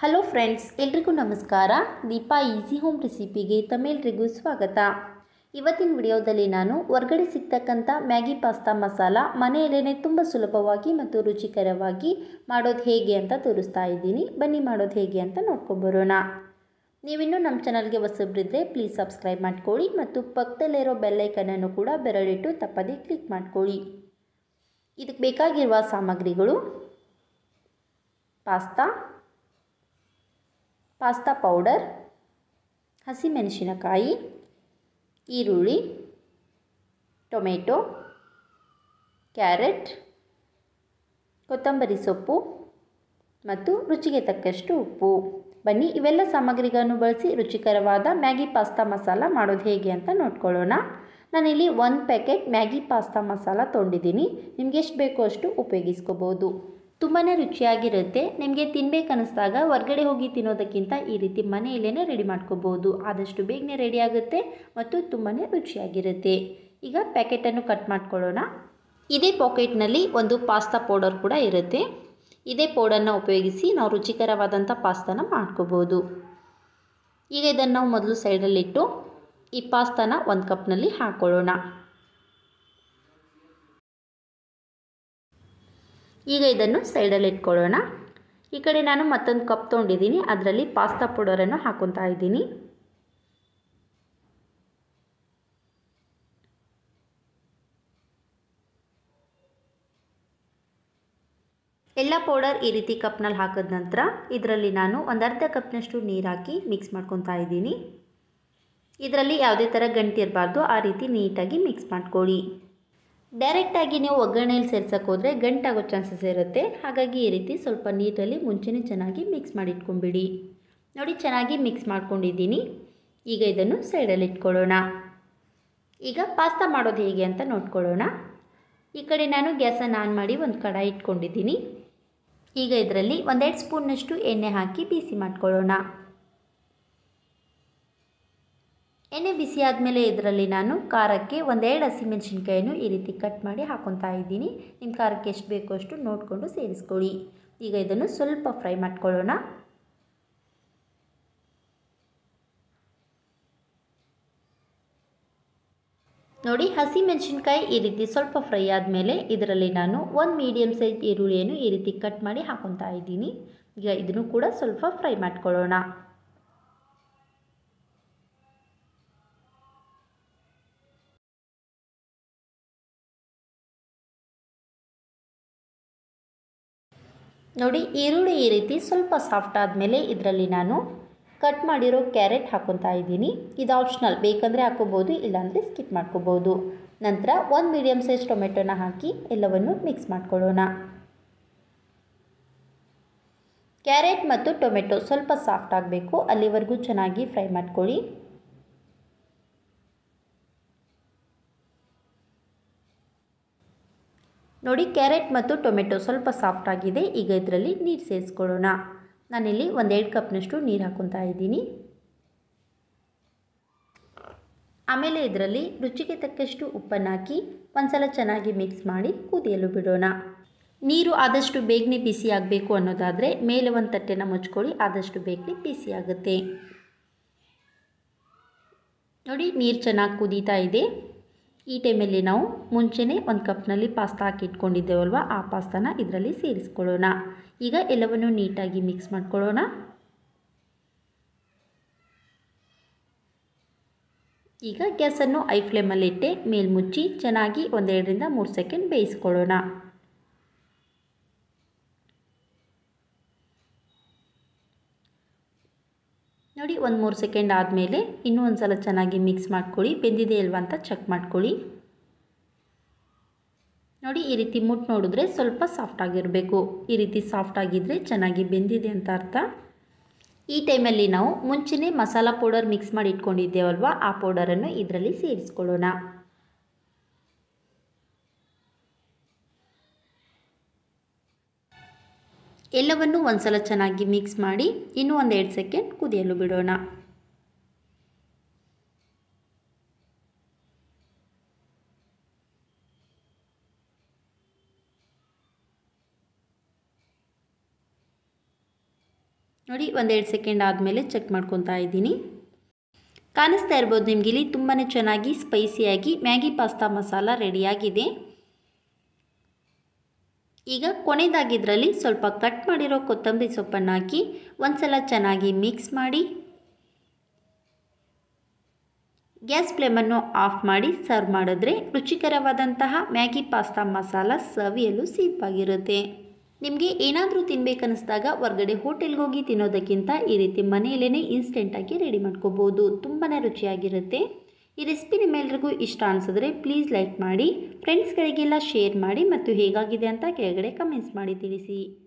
Hello friends, ಎಲ್ರಿಗೂ ನಮಸ್ಕಾರ. Deepa easy home ರೆಸಿಪಿಗೆ ತಮ್ಮೆಲ್ರಿಗೂ ಸ್ವಾಗತ. ಇವತ್ತಿನ ವಿಡಿಯೋದಲ್ಲಿ ನಾನು ಹೊರಗಡೆ ಸಿಗ್ತಕ್ಕಂಥ ಮ್ಯಾಗಿ ಪಾಸ್ತಾ ಮಸಾಲ ಮನೆಯಲ್ಲೇ ತುಂಬ ಸುಲಭವಾಗಿ ಮತ್ತು ರುಚಿಕರವಾಗಿ ಮಾಡೋದು ಹೇಗೆ ಅಂತ ತೋರಿಸ್ತಾ ಇದ್ದೀನಿ. ಬನ್ನಿ ಮಾಡೋದು ಹೇಗೆ ಅಂತ ನೋಡ್ಕೊಂಬರೋಣ. ನೀವಿನ್ನೂ ನಮ್ಮ ಚಾನಲ್ಗೆ ಹೊಸಬ್ರಿದ್ರೆ ಪ್ಲೀಸ್ ಸಬ್ಸ್ಕ್ರೈಬ್ ಮಾಡ್ಕೊಳ್ಳಿ ಮತ್ತು ಪಕ್ಕದಲ್ಲಿರೋ ಬೆಲ್ಲೈಕನನ್ನು ಕೂಡ ಬೆರಳಿಟ್ಟು ತಪ್ಪದೇ ಕ್ಲಿಕ್ ಮಾಡ್ಕೊಳ್ಳಿ. ಇದಕ್ಕೆ ಬೇಕಾಗಿರುವ ಸಾಮಗ್ರಿಗಳು: ಪಾಸ್ತಾ ಪೌಡರ್, ಹಸಿಮೆಣಸಿನಕಾಯಿ, ಈರುಳ್ಳಿ, ಟೊಮೆಟೊ, ಕ್ಯಾರೆಟ್, ಕೊತ್ತಂಬರಿ ಸೊಪ್ಪು ಮತ್ತು ರುಚಿಗೆ ತಕ್ಕಷ್ಟು ಉಪ್ಪು. ಬನ್ನಿ ಇವೆಲ್ಲ ಸಾಮಗ್ರಿಗಳನ್ನು ಬಳಸಿ ರುಚಿಕರವಾದ ಮ್ಯಾಗಿ ಪಾಸ್ತಾ ಮಸಾಲ ಮಾಡೋದು ಹೇಗೆ ಅಂತ ನೋಡ್ಕೊಳ್ಳೋಣ. ನಾನಿಲ್ಲಿ 1 ಪ್ಯಾಕೆಟ್ ಮ್ಯಾಗಿ ಪಾಸ್ತಾ ಮಸಾಲ ತೊಗೊಂಡಿದ್ದೀನಿ. ನಿಮ್ಗೆ ಎಷ್ಟು ಬೇಕೋ ಅಷ್ಟು ಉಪಯೋಗಿಸ್ಕೋಬೋದು. ತುಂಬಾ ರುಚಿಯಾಗಿರುತ್ತೆ. ನಿಮಗೆ ತಿನ್ನಬೇಕನ್ನಿಸ್ದಾಗ ಹೊರಗಡೆ ಹೋಗಿ ತಿನ್ನೋದಕ್ಕಿಂತ ಈ ರೀತಿ ಮನೆಯಲ್ಲೇ ರೆಡಿ ಮಾಡ್ಕೋಬೋದು. ಆದಷ್ಟು ಬೇಗನೆ ರೆಡಿ ಆಗುತ್ತೆ ಮತ್ತು ತುಂಬಾ ರುಚಿಯಾಗಿರುತ್ತೆ. ಈಗ ಪ್ಯಾಕೆಟನ್ನು ಕಟ್ ಮಾಡ್ಕೊಳ್ಳೋಣ. ಇದೇ ಪಾಕೆಟ್ನಲ್ಲಿ ಒಂದು ಪಾಸ್ತಾ ಪೌಡರ್ ಕೂಡ ಇರುತ್ತೆ. ಇದೇ ಪೌಡರ್ನ ಉಪಯೋಗಿಸಿ ನಾವು ರುಚಿಕರವಾದಂಥ ಪಾಸ್ತಾನ ಮಾಡ್ಕೋಬೋದು. ಈಗ ಇದನ್ನು ನಾವು ಮೊದಲು ಸೈಡಲ್ಲಿಟ್ಟು ಈ ಪಾಸ್ತಾನ 1 ಕಪ್ನಲ್ಲಿ ಹಾಕ್ಕೊಳ್ಳೋಣ. ಈಗ ಇದನ್ನು ಸೈಡಲ್ಲಿ ಇಟ್ಕೊಳ್ಳೋಣ. ಈ ಕಡೆ ನಾನು ಮತ್ತೊಂದು ಕಪ್ ತೊಗೊಂಡಿದ್ದೀನಿ. ಅದರಲ್ಲಿ ಪಾಸ್ತಾ ಪೌಡರನ್ನು ಹಾಕ್ಕೊತಾ ಇದ್ದೀನಿ. ಎಲ್ಲ ಪೌಡರ್ ಈ ರೀತಿ ಕಪ್ನಲ್ಲಿ ಹಾಕಿದ ನಂತರ ಇದರಲ್ಲಿ ನಾನು ಒಂದು ಅರ್ಧ ಕಪ್ನಷ್ಟು ನೀರು ಹಾಕಿ ಮಿಕ್ಸ್ ಮಾಡ್ಕೊತಾ ಇದ್ದೀನಿ. ಇದರಲ್ಲಿ ಯಾವುದೇ ಥರ ಗಂಟು ಇರಬಾರ್ದು, ಆ ರೀತಿ ನೀಟಾಗಿ ಮಿಕ್ಸ್ ಮಾಡ್ಕೊಳ್ಳಿ. ಡೈರೆಕ್ಟಾಗಿ ನೀವು ಒಗ್ಗರಣೆಯಲ್ಲಿ ಸೇರ್ಸೋಕೆ ಹೋದರೆ ಗಂಟಾಗೋ ಚಾನ್ಸಸ್ ಇರುತ್ತೆ. ಹಾಗಾಗಿ ಈ ರೀತಿ ಸ್ವಲ್ಪ ನೀರಲ್ಲಿ ಮುಂಚೆನೇ ಚೆನ್ನಾಗಿ ಮಿಕ್ಸ್ ಮಾಡಿ ಇಟ್ಕೊಂಬಿಡಿ. ನೋಡಿ, ಚೆನ್ನಾಗಿ ಮಿಕ್ಸ್ ಮಾಡ್ಕೊಂಡಿದ್ದೀನಿ. ಈಗ ಇದನ್ನು ಸೈಡಲ್ಲಿ ಇಟ್ಕೊಳ್ಳೋಣ. ಈಗ ಪಾಸ್ತಾ ಮಾಡೋದು ಹೇಗೆ ಅಂತ ನೋಡ್ಕೊಳ್ಳೋಣ. ಈ ಕಡೆ ನಾನು ಗ್ಯಾಸನ್ನು ಆನ್ ಮಾಡಿ ಒಂದು ಕಡಾಯಿ ಇಟ್ಕೊಂಡಿದ್ದೀನಿ. ಈಗ ಇದರಲ್ಲಿ 1-2 ಸ್ಪೂನ್ನಷ್ಟು ಎಣ್ಣೆ ಹಾಕಿ ಬಿಸಿ ಮಾಡ್ಕೊಳ್ಳೋಣ. ಎಣ್ಣೆ ಬಿಸಿ ಆದಮೇಲೆ ಇದರಲ್ಲಿ ನಾನು ಖಾರಕ್ಕೆ 1-2 ಹಸಿಮೆಣಸಿನ್ಕಾಯನ್ನು ಈ ರೀತಿ ಕಟ್ ಮಾಡಿ ಹಾಕ್ಕೊತಾ ಇದ್ದೀನಿ. ನಿಮ್ಮ ಖಾರಕ್ಕೆ ಎಷ್ಟು ಬೇಕೋ ಅಷ್ಟು ನೋಡಿಕೊಂಡು ಸೇರಿಸ್ಕೊಳ್ಳಿ. ಈಗ ಇದನ್ನು ಸ್ವಲ್ಪ ಫ್ರೈ ಮಾಡ್ಕೊಳ್ಳೋಣ. ನೋಡಿ, ಹಸಿಮೆಣಸಿನ್ಕಾಯಿ ಈ ರೀತಿ ಸ್ವಲ್ಪ ಫ್ರೈ ಆದಮೇಲೆ ಇದರಲ್ಲಿ ನಾನು 1 ಮೀಡಿಯಮ್ ಸೈಜ್ ಈರುಳ್ಳಿಯನ್ನು ಈ ರೀತಿ ಕಟ್ ಮಾಡಿ ಹಾಕ್ಕೊತಾ ಇದ್ದೀನಿ. ಈಗ ಇದನ್ನು ಕೂಡ ಸ್ವಲ್ಪ ಫ್ರೈ ಮಾಡ್ಕೊಳ್ಳೋಣ. ನೋಡಿ, ಈರುಳ್ಳಿ ಈ ರೀತಿ ಸ್ವಲ್ಪ ಸಾಫ್ಟ್ ಆದಮೇಲೆ ಇದರಲ್ಲಿ ನಾನು ಕಟ್ ಮಾಡಿರೋ ಕ್ಯಾರೆಟ್ ಹಾಕ್ಕೊತಾ ಇದ್ದೀನಿ. ಇದು ಆಪ್ಷನಲ್, ಬೇಕಂದರೆ ಹಾಕ್ಕೋಬೋದು, ಇಲ್ಲಾಂದರೆ ಸ್ಕಿಪ್ ಮಾಡ್ಕೋಬೋದು. ನಂತರ 1 ಮೀಡಿಯಮ್ ಸೈಜ್ ಟೊಮೆಟೊನ ಹಾಕಿ ಎಲ್ಲವನ್ನು ಮಿಕ್ಸ್ ಮಾಡ್ಕೊಳ್ಳೋಣ. ಕ್ಯಾರೆಟ್ ಮತ್ತು ಟೊಮೆಟೊ ಸ್ವಲ್ಪ ಸಾಫ್ಟ್ ಆಗಬೇಕು, ಅಲ್ಲಿವರೆಗೂ ಚೆನ್ನಾಗಿ ಫ್ರೈ ಮಾಡ್ಕೊಳ್ಳಿ. ನೋಡಿ, ಕ್ಯಾರೆಟ್ ಮತ್ತು ಟೊಮೆಟೊ ಸ್ವಲ್ಪ ಸಾಫ್ಟ್ ಆಗಿದೆ. ಈಗ ಇದರಲ್ಲಿ ನೀರು ಸೇರಿಸ್ಕೊಳ್ಳೋಣ. ನಾನಿಲ್ಲಿ 1-2 ಕಪ್ನಷ್ಟು ನೀರು ಹಾಕ್ಕೊತಾ ಇದ್ದೀನಿ. ಆಮೇಲೆ ಇದರಲ್ಲಿ ರುಚಿಗೆ ತಕ್ಕಷ್ಟು ಉಪ್ಪನ್ನು ಹಾಕಿ ಒಂದ್ಸಲ ಚೆನ್ನಾಗಿ ಮಿಕ್ಸ್ ಮಾಡಿ ಕುದಿಯಲು ಬಿಡೋಣ. ನೀರು ಆದಷ್ಟು ಬೇಗನೆ ಬಿಸಿ ಆಗಬೇಕು ಅನ್ನೋದಾದರೆ ಮೇಲೆ ಒಂದು ತಟ್ಟೆನ ಮುಚ್ಕೊಳ್ಳಿ, ಆದಷ್ಟು ಬೇಗನೆ ಬಿಸಿ ಆಗುತ್ತೆ. ನೋಡಿ, ನೀರು ಚೆನ್ನಾಗಿ ಕುದೀತಾ ಇದೆ. ಈ ಟೈಮಲ್ಲಿ ನಾವು ಮುಂಚೆನೇ 1 ಕಪ್ನಲ್ಲಿ ಪಾಸ್ತಾ ಹಾಕಿ ಇಟ್ಕೊಂಡಿದ್ದೇವಲ್ವ, ಆ ಪಾಸ್ತಾನ ಇದರಲ್ಲಿ ಸೇರಿಸ್ಕೊಳ್ಳೋಣ. ಈಗ ಎಲ್ಲವನ್ನು ನೀಟಾಗಿ ಮಿಕ್ಸ್ ಮಾಡ್ಕೊಳ್ಳೋಣ. ಈಗ ಗ್ಯಾಸನ್ನು ಐ ಫ್ಲೇಮಲ್ಲಿಟ್ಟೆ ಮೇಲ್ಮುಚ್ಚಿ ಚೆನ್ನಾಗಿ 1-2-3 ಸೆಕೆಂಡ್ ಬೇಯಿಸ್ಕೊಳ್ಳೋಣ. ನೋಡಿ, 1-3 ಸೆಕೆಂಡ್ ಆದಮೇಲೆ ಇನ್ನೂ ಒಂದು ಸಲ ಚೆನ್ನಾಗಿ ಮಿಕ್ಸ್ ಮಾಡ್ಕೊಳ್ಳಿ. ಬೆಂದಿದೆ ಅಲ್ವಾ ಅಂತ ಚೆಕ್ ಮಾಡ್ಕೊಳ್ಳಿ. ನೋಡಿ, ಈ ರೀತಿ ಮುಟ್ಟು ನೋಡಿದ್ರೆ ಸ್ವಲ್ಪ ಸಾಫ್ಟ್ ಆಗಿರಬೇಕು. ಈ ರೀತಿ ಸಾಫ್ಟ್ ಆಗಿದ್ದರೆ ಚೆನ್ನಾಗಿ ಬೆಂದಿದೆ ಅಂತ ಅರ್ಥ. ಈ ಟೈಮಲ್ಲಿ ನಾವು ಮುಂಚೆನೇ ಮಸಾಲ ಪೌಡರ್ ಮಿಕ್ಸ್ ಮಾಡಿ ಇಟ್ಕೊಂಡಿದ್ದೇವಲ್ವ, ಆ ಪೌಡರನ್ನು ಇದರಲ್ಲಿ ಸೇರಿಸ್ಕೊಳ್ಳೋಣ. ಎಲ್ಲವನ್ನು ಒಂದ್ಸಲ ಚೆನ್ನಾಗಿ ಮಿಕ್ಸ್ ಮಾಡಿ ಇನ್ನೂ 1-2 ಸೆಕೆಂಡ್ ಕುದಿಯಲು ಬಿಡೋಣ. ನೋಡಿ 1-2 ಸೆಕೆಂಡ್ ಆದಮೇಲೆ ಚೆಕ್ ಮಾಡ್ಕೊತಾ ಇದ್ದೀನಿ. ಕಾಣಿಸ್ತಾ ಇರ್ಬೋದು ನಿಮ್ಗೆ ಇಲ್ಲಿ ತುಂಬಾ ಚೆನ್ನಾಗಿ ಸ್ಪೈಸಿಯಾಗಿ ಮ್ಯಾಗಿ ಪಾಸ್ತಾ ಮಸಾಲ ರೆಡಿಯಾಗಿದೆ. ಈಗ ಕೊನೆಯದಾಗಿದ್ರಲ್ಲಿ ಸ್ವಲ್ಪ ಕಟ್ ಮಾಡಿರೋ ಕೊತ್ತಂಬರಿ ಸೊಪ್ಪನ್ನು ಹಾಕಿ ಒಂದ್ಸಲ ಚೆನ್ನಾಗಿ ಮಿಕ್ಸ್ ಮಾಡಿ ಗ್ಯಾಸ್ ಫ್ಲೇಮನ್ನು ಆಫ್ ಮಾಡಿ ಸರ್ವ್ ಮಾಡಿದ್ರೆ ರುಚಿಕರವಾದಂತಹ ಮ್ಯಾಗಿ ಪಾಸ್ತಾ ಮಸಾಲ ಸವಿಯಲು ಸಿದ್ಧವಾಗಿರುತ್ತೆ. ನಿಮಗೆ ಏನಾದರೂ ತಿನ್ನಬೇಕನ್ನಿಸ್ದಾಗ ಹೊರಗಡೆ ಹೋಟೆಲ್ಗೆ ಹೋಗಿ ತಿನ್ನೋದಕ್ಕಿಂತ ಈ ರೀತಿ ಮನೆಯಲ್ಲೇ ಇನ್ಸ್ಟೆಂಟಾಗಿ ರೆಡಿ ಮಾಡ್ಕೋಬೋದು. ತುಂಬಾ ರುಚಿಯಾಗಿರುತ್ತೆ. ಈ ರೆಸಿಪಿ ನಿಮ್ಮೆಲ್ಲರಿಗೂ ಇಷ್ಟ ಅನಿಸಿದ್ರೆ ಪ್ಲೀಸ್ ಲೈಕ್ ಮಾಡಿ, ಫ್ರೆಂಡ್ಸ್ಗಳಿಗೆಲ್ಲ ಶೇರ್ ಮಾಡಿ ಮತ್ತು ಹೇಗಾಗಿದೆ ಅಂತ ಕೆಳಗಡೆ ಕಮೆಂಟ್ಸ್ ಮಾಡಿ ತಿಳಿಸಿ.